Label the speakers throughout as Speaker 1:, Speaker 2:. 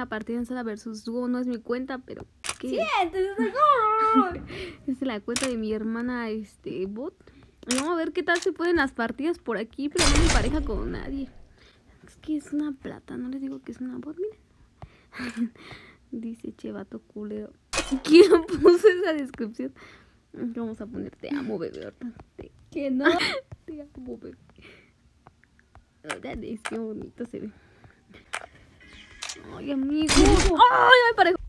Speaker 1: una partida en sala versus dúo. No es mi cuenta, pero ¿qué?
Speaker 2: Siéntese,
Speaker 1: Es la cuenta de mi hermana, bot. Y vamos a ver qué tal se pueden las partidas por aquí, pero no me pareja con nadie. Es que es una plata, no les digo que es una bot, miren. Dice, che, vato culero. ¿Quién puso esa descripción? Vamos a poner, te amo, bebé, ¿verdad?
Speaker 2: que no.
Speaker 1: Te amo, bebé. Es que bonito se ve. Ay, amigo. Ay, me parejo.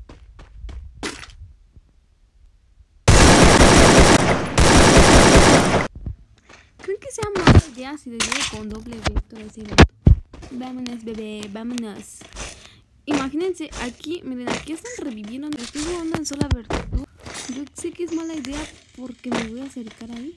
Speaker 1: Creo que sea más idea si le digo con doble vector así. Vámonos, bebé, vámonos. Imagínense, aquí, miren, aquí están reviviendo. Estoy jugando en sola virtud. Yo sé que es mala idea porque me voy a acercar ahí.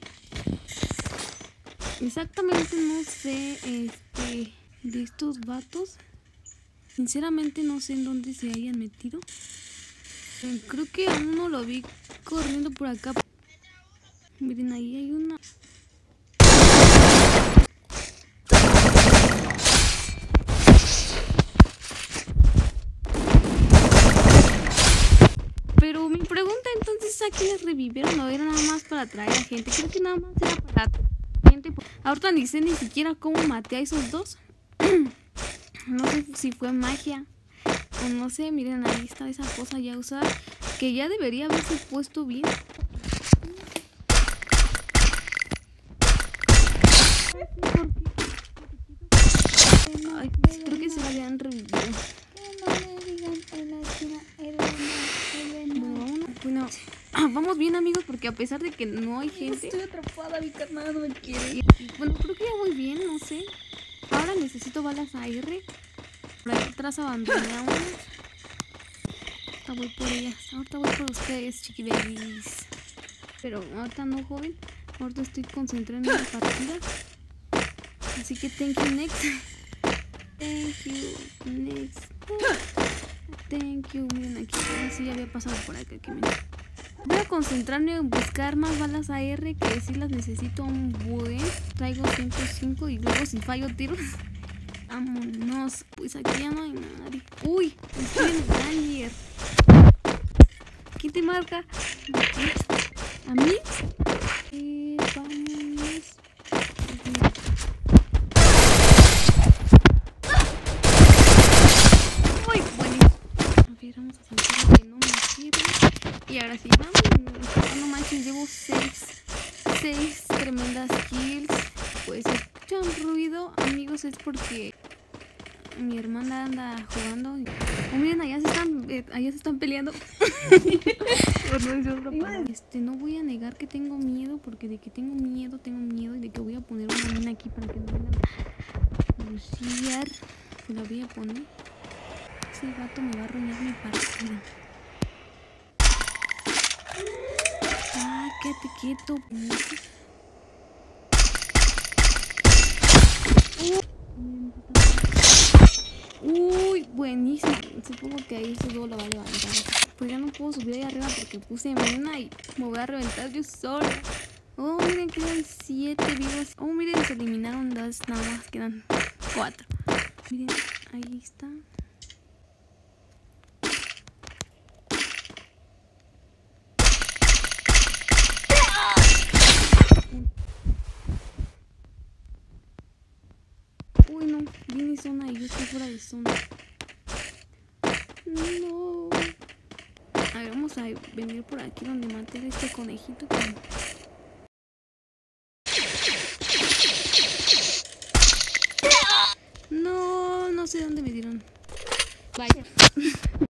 Speaker 1: Exactamente no sé, de estos vatos. Sinceramente no sé en dónde se hayan metido. Creo que a uno lo vi corriendo por acá. Miren, ahí hay una. Pero mi pregunta entonces, ¿a quiénes revivieron? ¿O era nada más para atraer a gente? Creo que nada más era para atraer gente. Ahorita ni sé ni siquiera cómo maté a esos dos. No sé si fue magia o no sé. Miren, ahí está esa cosa ya usada, que ya debería haberse puesto bien. Ay, creo que se la habían revivido. Bueno, vamos bien, amigos, porque a pesar de que no hay gente,
Speaker 2: Estoy atrapada, mi carnal no me quiere.
Speaker 1: Bueno, creo que ya voy bien, no sé. Ahora necesito balas AR. Por aquí atrás abandoné a unas. Ahorita voy por ellas. Ahorita voy por ustedes, chiquibabies. Pero ahorita no, joven. Ahorita estoy concentrada en la partida. Así que thank you, next. Thank you, next. Thank you. Miren aquí. Así ya había pasado por acá. Que miren. Voy a concentrarme en buscar más balas AR, que sí las necesito un buen. Traigo 105 y luego si fallo tiros. Vámonos. Pues aquí ya no hay nadie. Uy, estoy en Danger. ¿Quién te marca? ¿A mí? Vámonos. Uy, buenísimo. A ver, vamos a sentir que no me sirve. Y ahora sí, vamos. No manches, llevo 6 tremendas kills. Pues si escuchan ruido, amigos, es porque mi hermana anda jugando. Oh, miren, allá se están peleando. Por no decir otra palabra. No voy a negar que tengo miedo, porque de que tengo miedo y de que voy a poner una mina aquí para que no vengan a luciar. Pues la voy a poner. Ese gato me va a arruinar mi partida. Ah, quédate quieto. Uy, buenísimo. Supongo que ahí ese dúo lo va a levantar. Pues ya no puedo subir ahí arriba porque puse mina y me voy a reventar yo sola. Oh, miren, quedan 7 vivos. Oh, miren, se eliminaron 2, nada más quedan 4. Miren, ahí está. Uy, no, viene zona y yo estoy fuera de zona. No. A ver, vamos a venir por aquí donde maté a este conejito. No, no sé dónde me dieron. Vaya.